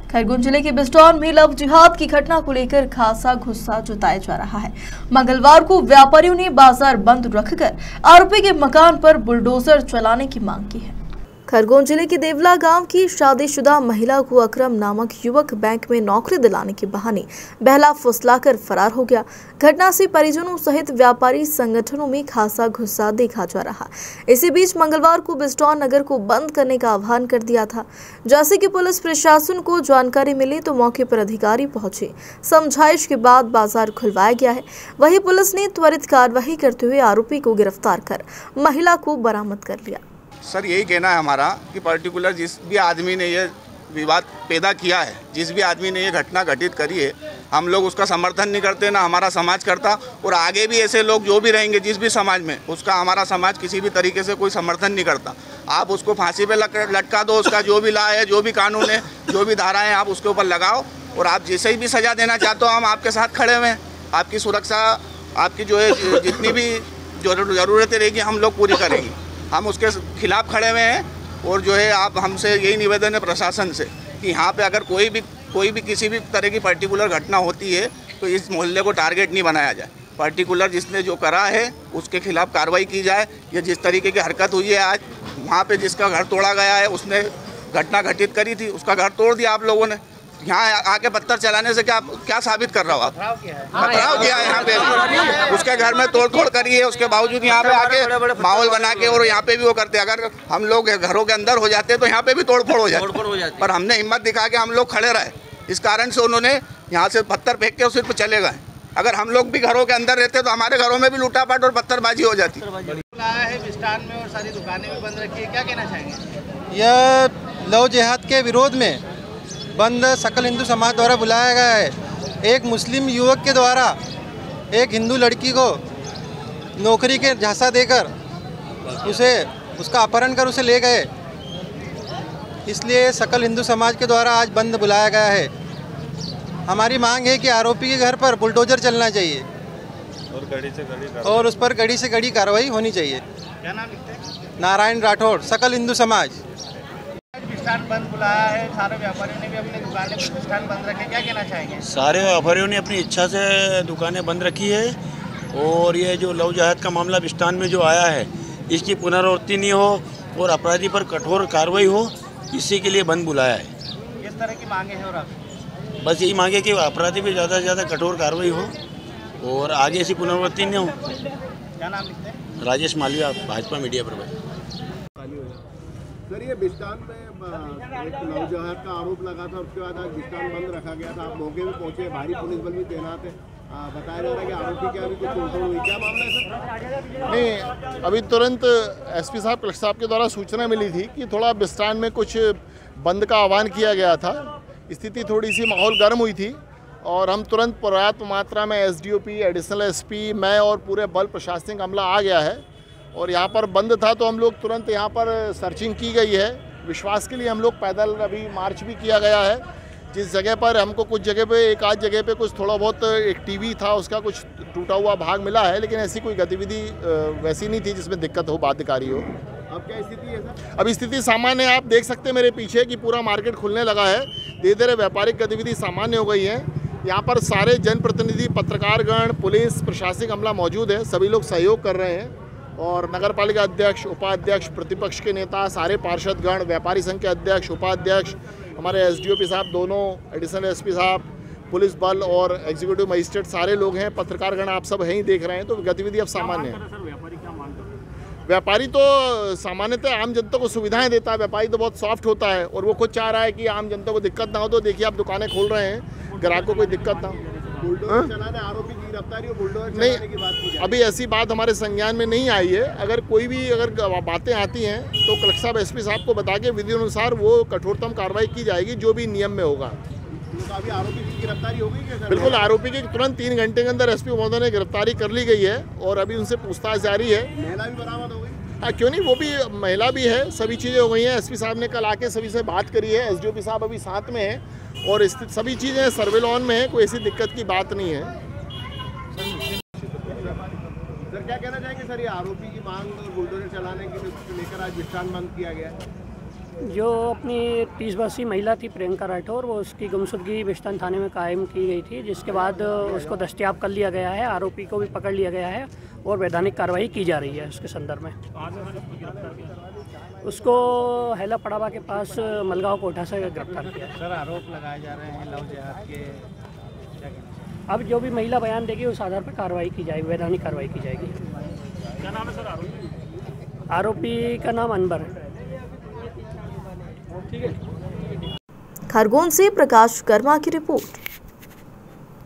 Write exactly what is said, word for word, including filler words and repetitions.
खरगोन जिले के बिस्टौर में लव जिहाद की घटना को लेकर खासा गुस्सा जताया जा रहा है। मंगलवार को व्यापारियों ने बाजार बंद रखकर आरोपी के मकान पर बुलडोजर चलाने की मांग की है। खरगोन जिले के देवला गांव की शादीशुदा महिला को अकरम नामक युवक बैंक में नौकरी दिलाने के बहाने बहला फुसलाकर फरार हो गया। घटना से परिजनों सहित व्यापारी संगठनों में खासा गुस्सा देखा जा रहा। इसी बीच मंगलवार को बिस्टौर नगर को बंद करने का आह्वान कर दिया था। जैसे कि पुलिस प्रशासन को जानकारी मिली तो मौके पर अधिकारी पहुंचे। समझाइश के बाद बाजार खुलवाया गया है। वहीं पुलिस ने त्वरित कार्रवाई करते हुए आरोपी को गिरफ्तार कर महिला को बरामद कर लिया। सर यही कहना है हमारा कि पर्टिकुलर जिस भी आदमी ने ये विवाद पैदा किया है, जिस भी आदमी ने ये घटना घटित करी है, हम लोग उसका समर्थन नहीं करते, ना हमारा समाज करता। और आगे भी ऐसे लोग जो भी रहेंगे जिस भी समाज में, उसका हमारा समाज किसी भी तरीके से कोई समर्थन नहीं करता। आप उसको फांसी पे लटका दो, उसका जो भी ला है, जो भी कानून है, जो भी धाराएँ आप उसके ऊपर लगाओ और आप जिसे भी सज़ा देना चाहते हो हम आपके साथ खड़े हुए हैं। आपकी सुरक्षा, आपकी जो है जितनी भी ज़रूरतें रहेगी हम लोग पूरी करेंगे। हम उसके खिलाफ खड़े हुए हैं और जो है आप हमसे यही निवेदन है प्रशासन से कि यहाँ पे अगर कोई भी कोई भी किसी भी तरह की पर्टिकुलर घटना होती है तो इस मोहल्ले को टारगेट नहीं बनाया जाए। पर्टिकुलर जिसने जो करा है उसके खिलाफ कार्रवाई की जाए। ये जिस तरीके की हरकत हुई है आज, वहाँ पे जिसका घर तोड़ा गया है, उसने घटना घटित करी थी, उसका घर तोड़ दिया आप लोगों ने। यहाँ आके पत्थर चलाने से क्या क्या साबित कर रहा हो आप? पथराव किया है यहाँ पे, उसके घर में तोड़ फोड़ करी है, उसके बावजूद यहाँ पे आके माहौल बना के और यहाँ पे भी वो करते। अगर हम लोग घरों के अंदर हो जाते तो यहाँ पे भी तोड़ फोड़ हो जाती, पर हमने हिम्मत दिखा के हम लोग खड़े रहे। इस कारण से उन्होंने यहाँ से पत्थर फेंक के सिर्फ चले गए। अगर हम लोग भी घरों के अंदर रहते तो हमारे घरों में भी लूटापाट और पत्थरबाजी हो जाती। बिस्टान में और सारी दुकानें भी बंद रखी है, क्या कहना चाहेंगे? यह लव जिहाद के विरोध में बंद सकल हिंदू समाज द्वारा बुलाया गया है। एक मुस्लिम युवक के द्वारा एक हिंदू लड़की को नौकरी के झांसा देकर उसे उसका अपहरण कर उसे ले गए, इसलिए सकल हिंदू समाज के द्वारा आज बंद बुलाया गया है। हमारी मांग है कि आरोपी के घर पर बुलडोजर चलना चाहिए और कड़ी से कड़ी और उस पर कड़ी से कड़ी कार्रवाई होनी चाहिए। क्या नाम लिखते हैं? नारायण राठौड़, सकल हिंदू समाज। बिस्टान बंद बुलाया है, सारे व्यापारियों ने भी अपनी दुकानें बिस्टान बंद रखे, क्या कहना चाहेंगे? सारे व्यापारियों ने अपनी इच्छा से दुकानें बंद रखी है और ये जो लव जिहाद का मामला बिस्टान में जो आया है इसकी पुनरावृत्ति नहीं हो और अपराधी पर कठोर कार्रवाई हो, इसी के लिए बंद बुलाया है। किस तरह की मांगे हैं? और आप बस यही मांगे कि अपराधी पर ज़्यादा से ज़्यादा कठोर कार्रवाई हो और आगे ऐसी पुनरावृत्ति नहीं हो। क्या नाम लिखते हैं? राजेश मालविया, भाजपा मीडिया प्रभारी। सर ये बिस्टान में एक लव जिहाद का आरोप लगा था, उसके बाद आज बिस्टान बंद रखा गया था। आप मौके पे पहुंचे, भारी पुलिस बल भी तैनात है। बताया जा रहा है कि आरोपी क्या अभी कुछ तोड़फोड़ हुई, क्या मामला है सर? नहीं, अभी तुरंत एसपी साहब कलेक्टर साहब के द्वारा सूचना मिली थी कि थोड़ा बिस्टान में कुछ बंद का आह्वान किया गया था। स्थिति थोड़ी सी माहौल गर्म हुई थी और हम तुरंत पर्याप्त मात्रा में एसडीओपी, एडिशनल एसपी, मैं और पूरे बल प्रशासनिक अमला आ गया है और यहाँ पर बंद था तो हम लोग तुरंत यहाँ पर सर्चिंग की गई है। विश्वास के लिए हम लोग पैदल अभी मार्च भी किया गया है। जिस जगह पर हमको कुछ जगह पे एक आध जगह पे कुछ थोड़ा बहुत एक टीवी था, उसका कुछ टूटा हुआ भाग मिला है, लेकिन ऐसी कोई गतिविधि वैसी नहीं थी जिसमें दिक्कत हो, बाध्यकारी हो। अब क्या स्थिति है सर? अब स्थिति सामान्य है। आप देख सकते हैं मेरे पीछे कि पूरा मार्केट खुलने लगा है, धीरे धीरे व्यापारिक गतिविधि सामान्य हो गई है। यहाँ पर सारे जनप्रतिनिधि, पत्रकारगण, पुलिस, प्रशासनिक अमला मौजूद है। सभी लोग सहयोग कर रहे हैं और नगर पालिका अध्यक्ष, उपाध्यक्ष, प्रतिपक्ष के नेता, सारे पार्षदगण, व्यापारी संघ के अध्यक्ष, उपाध्यक्ष, हमारे एसडीओपी साहब दोनों, एडिशनल एसपी साहब, पुलिस बल और एग्जीक्यूटिव मजिस्ट्रेट सारे लोग हैं, पत्रकारगण आप सब हैं ही देख रहे हैं। तो गतिविधि अब सामान्य है। व्यापारी तो सामान्यतः आम जनता को सुविधाएं देता है। व्यापारी तो बहुत सॉफ्ट होता है और वो खुद चाह रहा है कि आम जनता को दिक्कत ना हो। तो देखिए आप दुकानें खोल रहे हैं, ग्राहक को कोई दिक्कत ना हो। बुलडोजर चलाने, आरोपी की गिरफ्तारी और बुलडोजर चलाने की बात की जाए। अभी ऐसी बात हमारे संज्ञान में नहीं आई है। अगर कोई भी अगर बातें आती हैं तो कलेक्टर साहब, एसपी साहब को बता के विधि अनुसार वो कठोरतम कार्रवाई की जाएगी जो भी नियम में होगा। तो अभी आरोपी की गिरफ्तारी हो गई क्या सर? बिल्कुल, आरोपी की तुरंत तीन घंटे के अंदर एसपी महोदय ने गिरफ्तारी कर ली गई है और अभी उनसे पूछताछ जारी है। महिला भी बरामद हो गई? हाँ, क्यों नहीं, वो भी महिला भी है। सभी चीज़ें हो गई हैं। एसपी साहब ने कल आके सभी से बात करी है। एसडीओपी साहब अभी साथ में है और सभी चीज़ें सर्वेलॉन में है, कोई ऐसी दिक्कत की बात नहीं है। सर क्या कहना चाहेंगे सर, ये आरोपी की मांग और बुलडोजर चलाने की लेकर आज बिस्टान बंद किया गया? जो अपनी तीस वर्षीय महिला थी प्रियंका राठौर, वो उसकी गुमशुदगी बिस्टान थाने में कायम की गई थी, जिसके बाद उसको दस्तयाब कर लिया गया है। आरोपी को भी पकड़ लिया गया है और वैधानिक कार्रवाई की जा रही है उसके संदर्भ में। उसको हैला पड़ावा के पास मलगांव कोठा से गिरफ्तार किया है। सर, आरोप लगाए जा रहे हैं लव जिहाद के, अब जो भी महिला बयान देगी उस आधार पर कार्रवाई की जाएगी, वैधानिक कार्रवाई की जाएगी। क्या नाम है सर आरोपी? आरोपी का नाम अनवर है। खरगोन से प्रकाश कर्मा की रिपोर्ट।